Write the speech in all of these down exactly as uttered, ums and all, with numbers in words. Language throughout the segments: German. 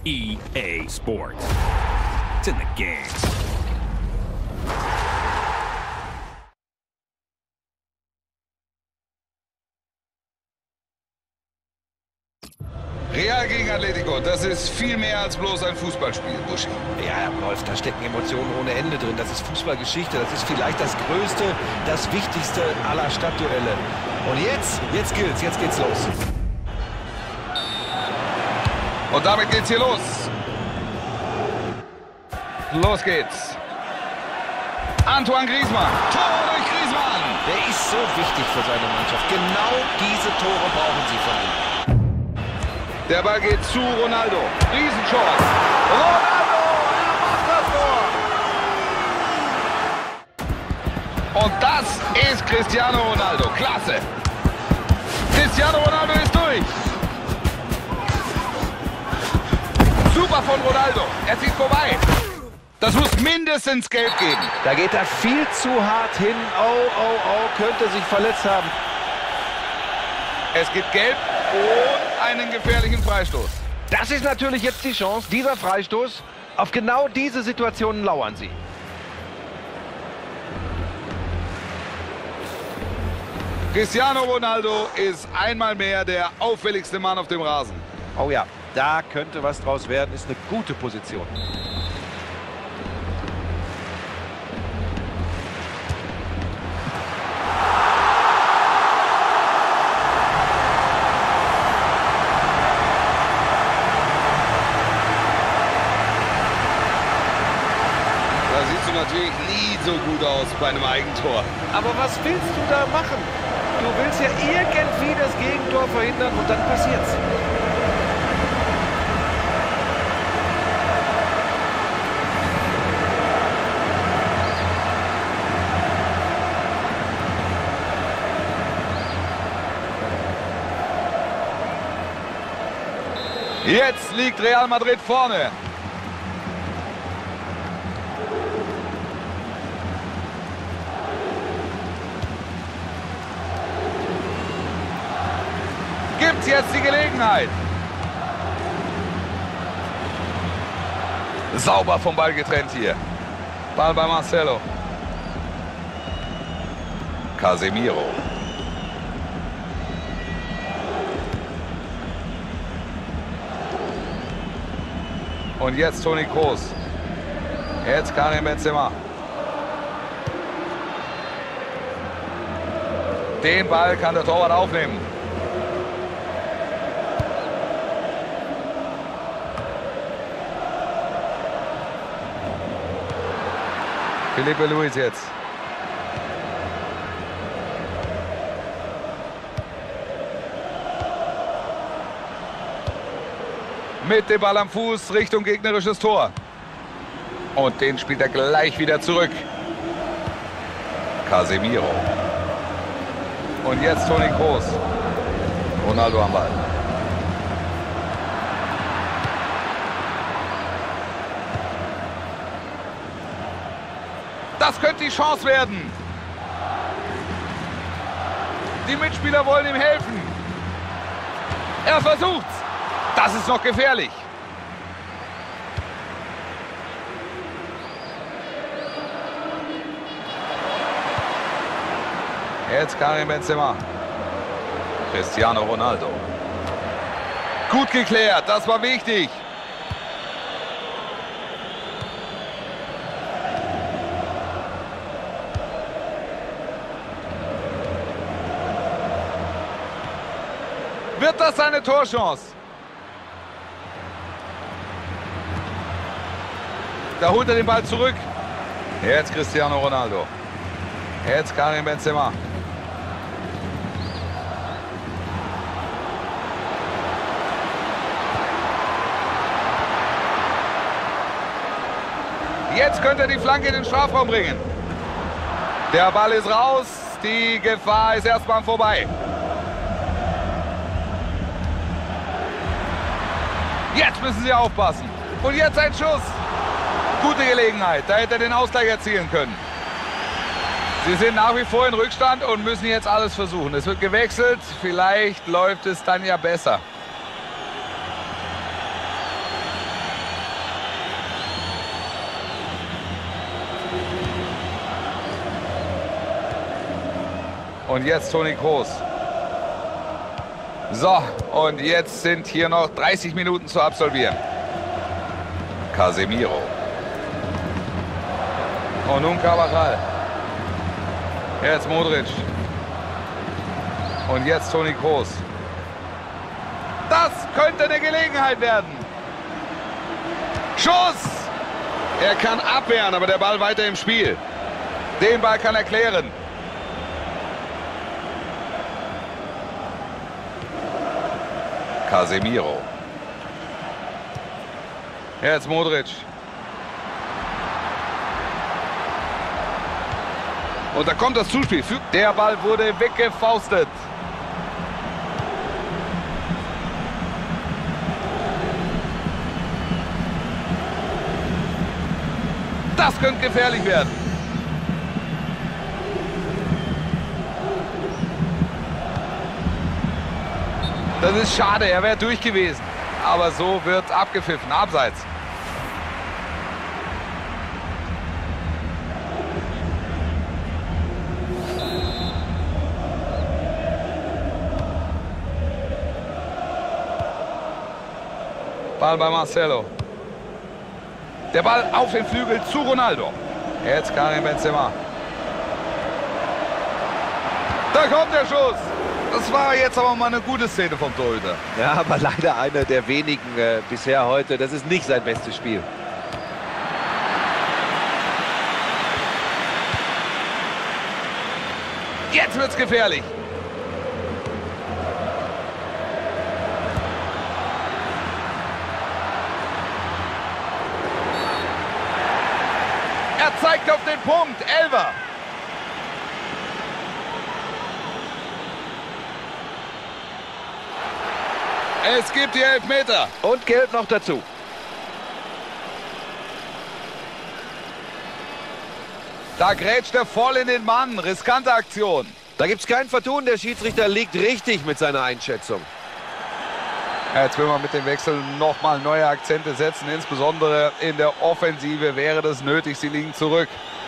E A Sports. It's in the game. Real gegen Atletico, das ist viel mehr als bloß ein Fußballspiel, Buschi. Ja, Rolf, da stecken Emotionen ohne Ende drin. Das ist Fußballgeschichte. Das ist vielleicht das Größte, das Wichtigste aller Stadtduelle. Und jetzt, jetzt gilt's, jetzt geht's los. Und damit geht's hier los. Los geht's. Antoine Griezmann. Tor durch Griezmann. Der ist so wichtig für seine Mannschaft. Genau diese Tore brauchen sie von ihm. Der Ball geht zu Ronaldo. Riesenchance. Ronaldo, er macht das Tor. Und das ist Cristiano Ronaldo. Klasse. Cristiano Ronaldo ist durch. Super von Ronaldo. Er zieht vorbei. Das muss mindestens Gelb geben. Da geht er viel zu hart hin. Oh, oh, oh, könnte sich verletzt haben. Es gibt Gelb und einen gefährlichen Freistoß. Das ist natürlich jetzt die Chance, dieser Freistoß. Auf genau diese Situationen lauern sie. Cristiano Ronaldo ist einmal mehr der auffälligste Mann auf dem Rasen. Oh ja, da könnte was draus werden. Ist eine gute Position. Natürlich nie so gut aus bei einem Eigentor. Aber was willst du da machen? Du willst ja irgendwie das Gegentor verhindern und dann passiert's. Jetzt liegt Real Madrid vorne. Gibt's jetzt die Gelegenheit. Sauber vom Ball getrennt hier. Ball bei Marcelo. Casemiro. Und jetzt Toni Kroos. Jetzt Karim Benzema. Den Ball kann der Torwart aufnehmen. Felipe Luis jetzt. Mit dem Ball am Fuß Richtung gegnerisches Tor. Und den spielt er gleich wieder zurück. Casemiro. Und jetzt Toni Kroos. Ronaldo am Ball. Das könnte die Chance werden. Die Mitspieler wollen ihm helfen. Er versucht's. Das ist noch gefährlich. Jetzt Karim Benzema. Cristiano Ronaldo. Gut geklärt, das war wichtig. Wird das seine Torchance? Da holt er den Ball zurück. Jetzt Cristiano Ronaldo. Jetzt Karim Benzema. Jetzt könnte er die Flanke in den Strafraum bringen. Der Ball ist raus. Die Gefahr ist erstmal vorbei. Jetzt müssen sie aufpassen. Und jetzt ein Schuss. Gute Gelegenheit. Da hätte er den Ausgleich erzielen können. Sie sind nach wie vor in Rückstand und müssen jetzt alles versuchen. Es wird gewechselt. Vielleicht läuft es dann ja besser. Und jetzt Toni Kroos. So, und jetzt sind hier noch dreißig Minuten zu absolvieren. Casemiro. Und nun Carvajal. Jetzt Modric. Und jetzt Toni Kroos. Das könnte eine Gelegenheit werden. Schuss! Er kann abwehren, aber der Ball weiter im Spiel. Den Ball kann er klären. Casemiro. Jetzt Modric. Und da kommt das Zuspiel. Der Ball wurde weggefaustet. Das könnte gefährlich werden. Das ist schade, er wäre durch gewesen. Aber so wird abgepfiffen, abseits. Ball bei Marcelo. Der Ball auf den Flügel zu Ronaldo. Jetzt Karim Benzema. Da kommt der Schuss. Das war jetzt aber mal eine gute Szene vom Torhüter. Ja, aber leider einer der wenigen äh, bisher heute. Das ist nicht sein bestes Spiel. Jetzt wird's gefährlich. Er zeigt auf den Punkt. Elfer. Es gibt die Elfmeter. Und Gelb noch dazu. Da grätscht er voll in den Mann. Riskante Aktion. Da gibt es kein Vertun. Der Schiedsrichter liegt richtig mit seiner Einschätzung. Ja, jetzt will man mit dem Wechsel nochmal neue Akzente setzen. Insbesondere in der Offensive wäre das nötig. Sie liegen zurück.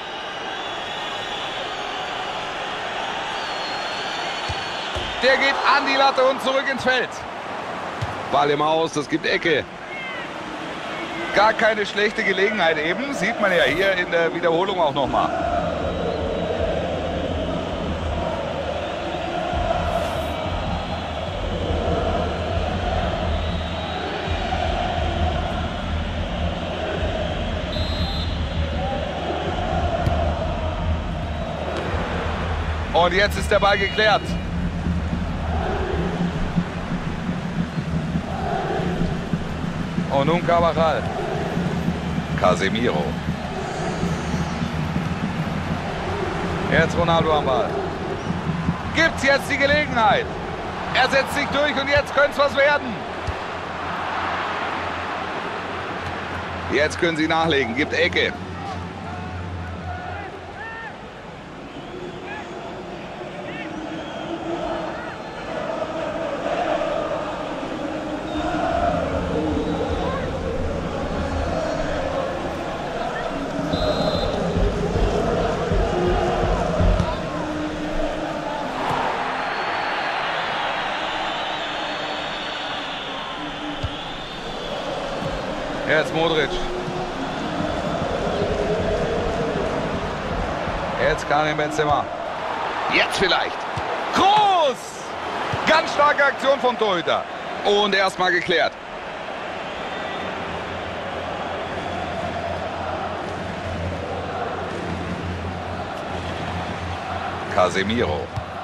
Der geht an die Latte und zurück ins Feld. Ball im Aus, das gibt Ecke. Gar keine schlechte Gelegenheit eben. Sieht man ja hier in der Wiederholung auch nochmal. Und jetzt ist der Ball geklärt. Und nun Carvajal. Casemiro. Jetzt Ronaldo am Ball. Gibt's jetzt die Gelegenheit. Er setzt sich durch und jetzt könnte es was werden. Jetzt können sie nachlegen, gibt Ecke. Jetzt Modric. Jetzt Karim Benzema. Jetzt vielleicht. Kroos! Ganz starke Aktion vom Torhüter. Und erstmal geklärt. Casemiro.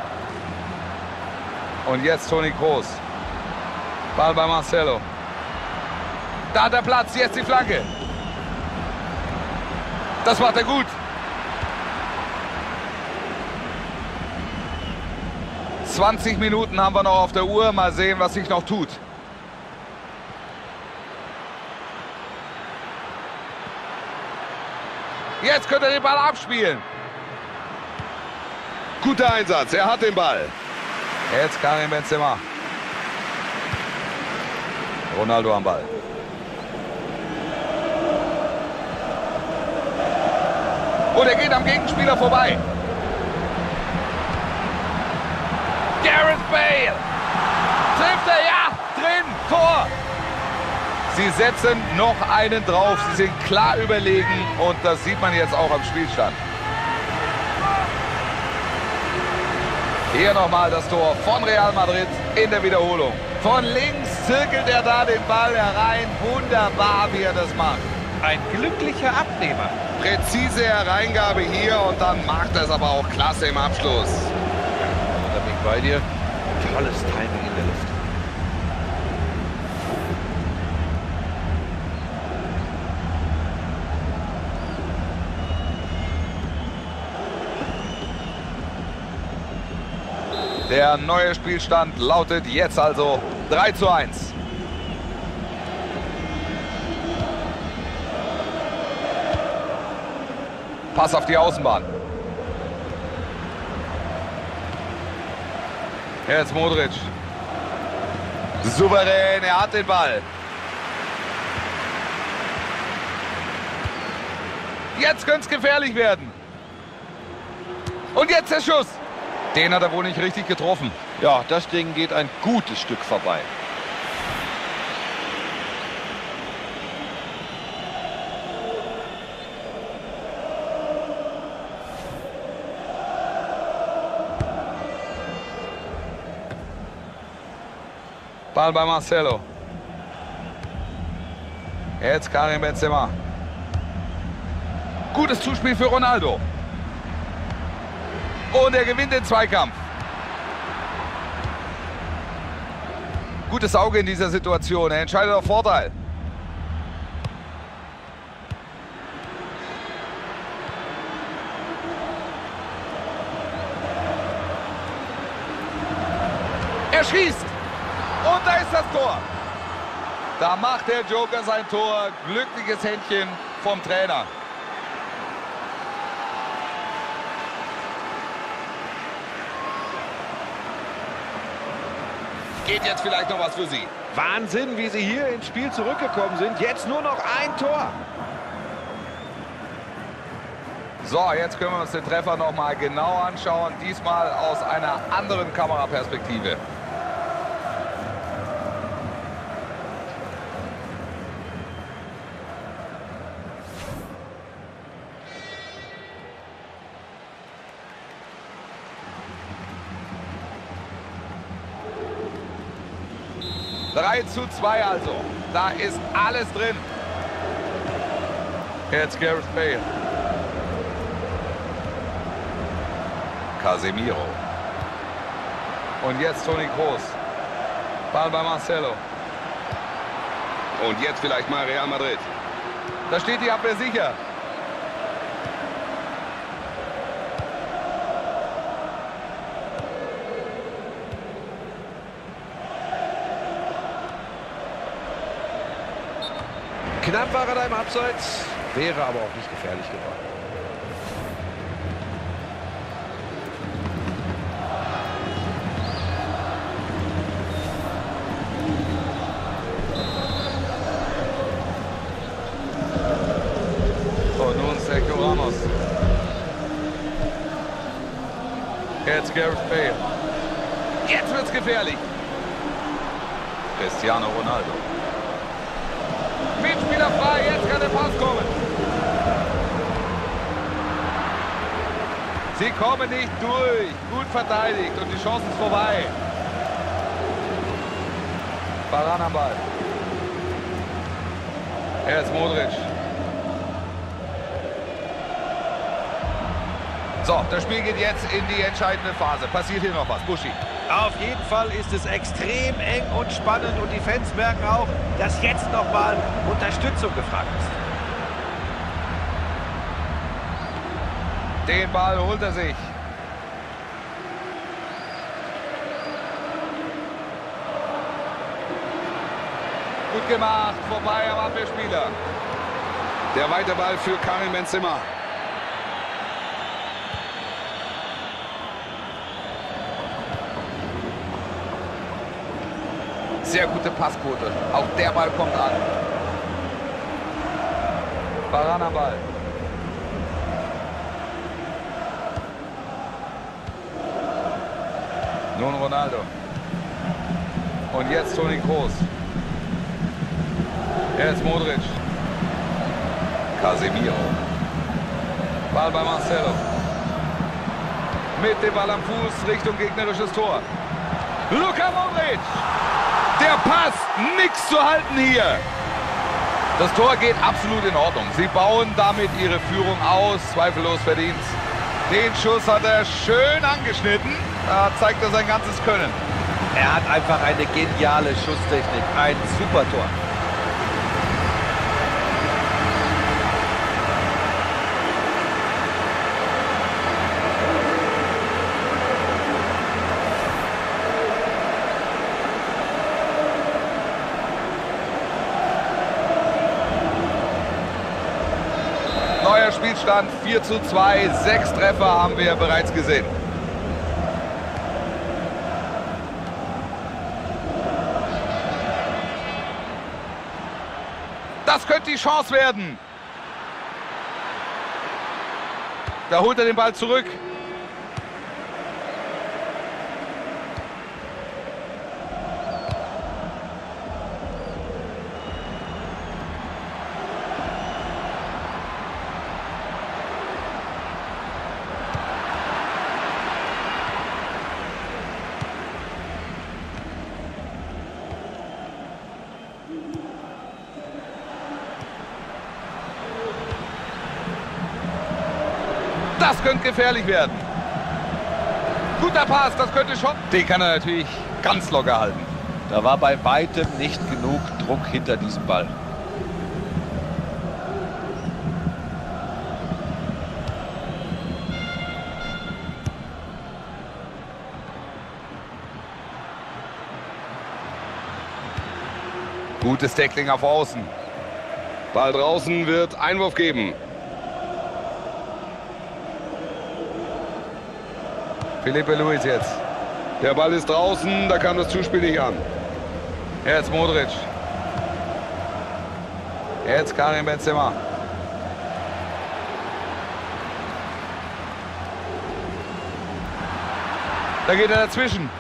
Und jetzt Toni Kroos. Ball bei Marcelo. Da hat er Platz, jetzt die Flanke. Das macht er gut. zwanzig Minuten haben wir noch auf der Uhr. Mal sehen, was sich noch tut. Jetzt könnte er den Ball abspielen. Guter Einsatz, er hat den Ball. Jetzt Karim Benzema. Ronaldo am Ball. Und er geht am Gegenspieler vorbei. Gareth Bale. Trifft er? Ja, drin. Tor. Sie setzen noch einen drauf. Sie sind klar überlegen und das sieht man jetzt auch am Spielstand. Hier nochmal das Tor von Real Madrid in der Wiederholung. Von links zirkelt er da den Ball herein. Wunderbar, wie er das macht. Ein glücklicher Abnehmer. Präzise Hereingabe hier und dann macht er es aber auch klasse im Abschluss. Da bin ich bei dir. Tolles Timing in der Luft. Der neue Spielstand lautet jetzt also drei zu eins. Pass auf die Außenbahn. Jetzt Modric. Souverän, er hat den Ball. Jetzt könnte es gefährlich werden. Und jetzt der Schuss. Den hat er wohl nicht richtig getroffen. Ja, das Ding geht ein gutes Stück vorbei. Ball bei Marcelo. Jetzt Karim Benzema. Gutes Zuspiel für Ronaldo. Und er gewinnt den Zweikampf. Gutes Auge in dieser Situation. Er entscheidet auf Vorteil. Er schießt. Und da ist das Tor. Da macht der Joker sein Tor. Glückliches Händchen vom Trainer. Geht jetzt vielleicht noch was für sie. Wahnsinn, wie sie hier ins Spiel zurückgekommen sind. Jetzt nur noch ein Tor. So, jetzt können wir uns den Treffer noch mal genau anschauen. Diesmal aus einer anderen Kameraperspektive. drei zu zwei also. Da ist alles drin. Jetzt Gareth Bale. Casemiro. Und jetzt Toni Kroos. Ball bei Marcelo. Und jetzt vielleicht mal Real Madrid. Da steht die Abwehr sicher. Knapp war er da im Abseits, wäre aber auch nicht gefährlich geworden. Und nun Sergio Ramos. Jetzt Gareth Bale. Jetzt wird's gefährlich. Cristiano Ronaldo. Mitspieler frei, jetzt kann der Pass kommen. Sie kommen nicht durch. Gut verteidigt und die Chance ist vorbei. Varane am Ball. Jetzt Modric. So, das Spiel geht jetzt in die entscheidende Phase. Passiert hier noch was? Buschi. Auf jeden Fall ist es extrem eng und spannend und die Fans merken auch, dass jetzt nochmal Unterstützung gefragt ist. Den Ball holt er sich. Gut gemacht, vorbei am Abwehrspieler. Der weite Ball für Karim Benzema. Sehr gute Passquote. Auch der Ball kommt an. Varane am Ball. Nun Ronaldo. Und jetzt Toni Kroos. Jetzt Modric. Casemiro. Ball bei Marcelo. Mit dem Ball am Fuß Richtung gegnerisches Tor. Luka Modric. Der Pass, nichts zu halten hier. Das Tor geht absolut in Ordnung. Sie bauen damit ihre Führung aus, zweifellos verdient. Den Schuss hat er schön angeschnitten. Da zeigt er sein ganzes Können. Er hat einfach eine geniale Schusstechnik. Ein super Tor. Neuer Spielstand vier zu zwei. Sechs Treffer haben wir bereits gesehen. Das könnte die Chance werden. Da holt er den Ball zurück. Das könnte gefährlich werden. Guter Pass, das könnte schon. Den kann er natürlich ganz locker halten. Da war bei weitem nicht genug Druck hinter diesem Ball. Gutes Tackling auf Außen. Ball draußen, wird Einwurf geben. Felipe Luis jetzt. Der Ball ist draußen, da kam das Zuspiel nicht an. Jetzt Modric. Jetzt Karim Benzema. Da geht er dazwischen.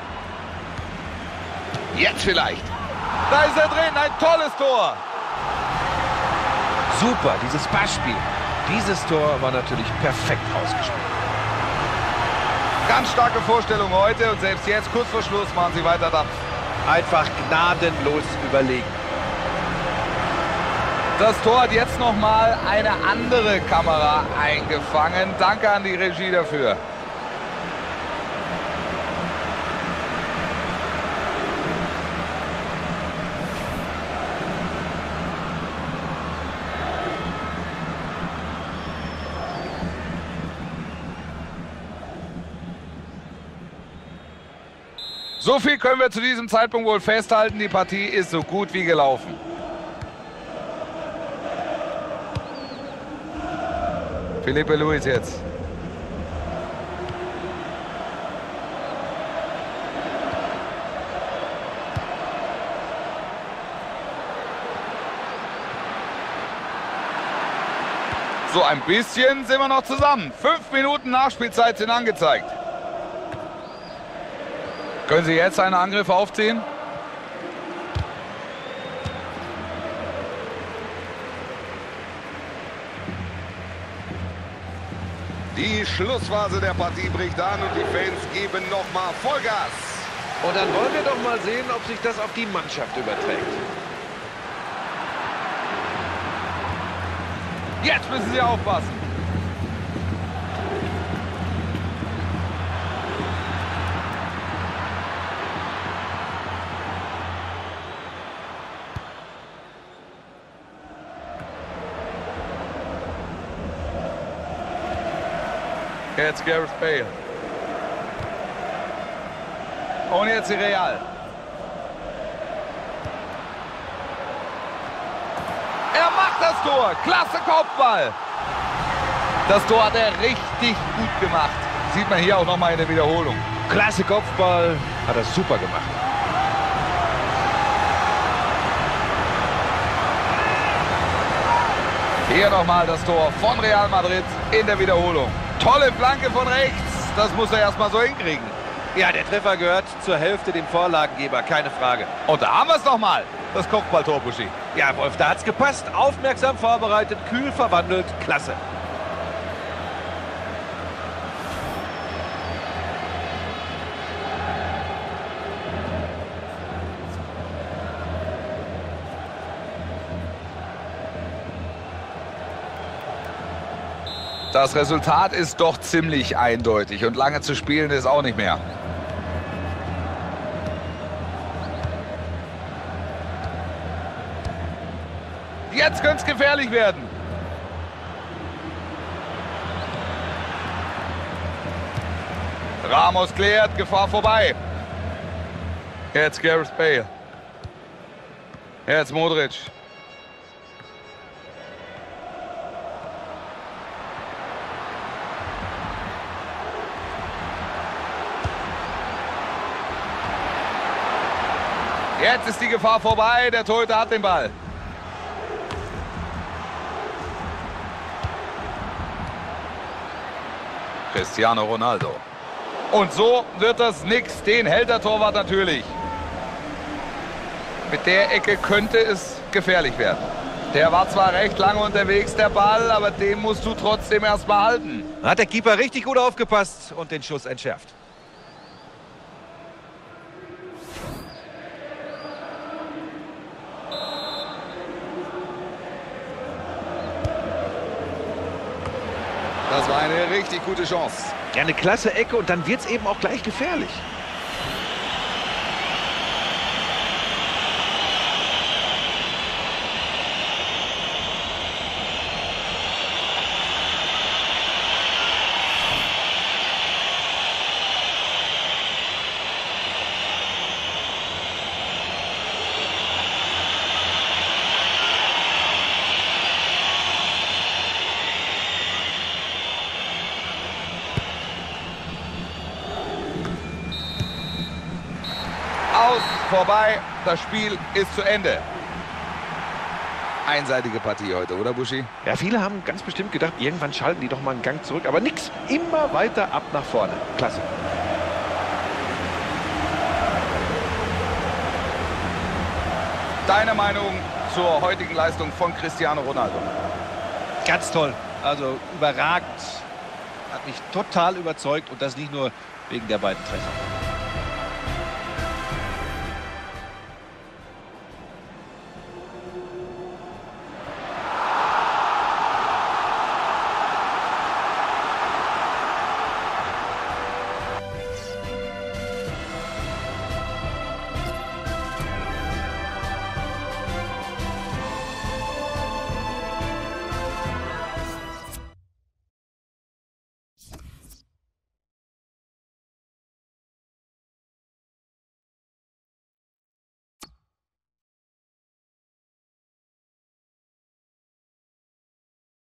Jetzt vielleicht. Da ist er drin, ein tolles Tor. Super, dieses Passspiel. Dieses Tor war natürlich perfekt ausgespielt. Ganz starke Vorstellung heute und selbst jetzt, kurz vor Schluss, machen sie weiter Dampf. Einfach gnadenlos überlegen. Das Tor hat jetzt nochmal eine andere Kamera eingefangen. Danke an die Regie dafür. So viel können wir zu diesem Zeitpunkt wohl festhalten. Die Partie ist so gut wie gelaufen. Felipe Luis jetzt. So ein bisschen sind wir noch zusammen. Fünf Minuten Nachspielzeit sind angezeigt. Können Sie jetzt einen Angriff aufziehen? Die Schlussphase der Partie bricht an und die Fans geben nochmal Vollgas. Und dann wollen wir doch mal sehen, ob sich das auf die Mannschaft überträgt. Jetzt müssen Sie aufpassen. Jetzt Gareth Bale. Und jetzt die Real. Er macht das Tor. Klasse Kopfball. Das Tor hat er richtig gut gemacht. Sieht man hier auch nochmal in der Wiederholung. Klasse Kopfball. Hat er super gemacht. Hier nochmal das Tor von Real Madrid in der Wiederholung. Tolle Flanke von rechts. Das muss er erstmal so hinkriegen. Ja, der Treffer gehört zur Hälfte dem Vorlagengeber, keine Frage. Und da haben wir es nochmal. Das Kopfballtor, Buschi. Ja, Wolf, da hat's gepasst. Aufmerksam vorbereitet, kühl verwandelt. Klasse. Das Resultat ist doch ziemlich eindeutig und lange zu spielen ist auch nicht mehr. Jetzt könnte es gefährlich werden. Ramos klärt, Gefahr vorbei. Jetzt Gareth Bale. Jetzt Modric. Jetzt ist die Gefahr vorbei, der Torhüter hat den Ball. Cristiano Ronaldo. Und so wird das nix, den hält der Torwart natürlich. Mit der Ecke könnte es gefährlich werden. Der war zwar recht lange unterwegs, der Ball, aber den musst du trotzdem erstmal halten. Hat der Keeper richtig gut aufgepasst und den Schuss entschärft. Das war eine richtig gute Chance. Ja, eine klasse Ecke und dann wird es eben auch gleich gefährlich. Aus, vorbei, das Spiel ist zu Ende. Einseitige Partie heute, oder Buschi? Ja, viele haben ganz bestimmt gedacht, irgendwann schalten die doch mal einen Gang zurück. Aber nix, immer weiter ab nach vorne. Klasse. Deine Meinung zur heutigen Leistung von Cristiano Ronaldo? Ganz toll. Also überragend. Hat mich total überzeugt und das nicht nur wegen der beiden Treffer.